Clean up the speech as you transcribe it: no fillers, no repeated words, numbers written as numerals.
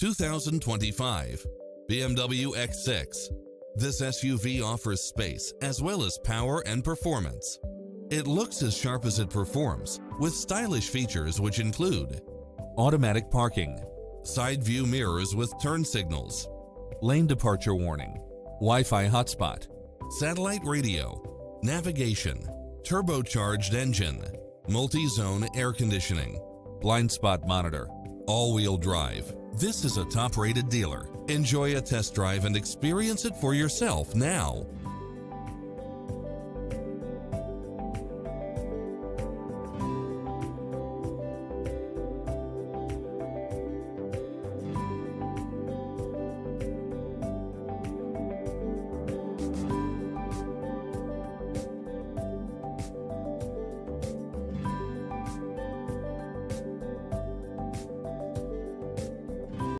2025 BMW X6. This SUV offers space as well as power and performance. It looks as sharp as it performs, with stylish features which include automatic parking, side view mirrors with turn signals, lane departure warning, Wi-Fi hotspot, satellite radio, navigation, turbocharged engine, multi-zone air conditioning, blind spot monitor, all-wheel drive. This is a top-rated dealer. Enjoy a test drive and experience it for yourself now.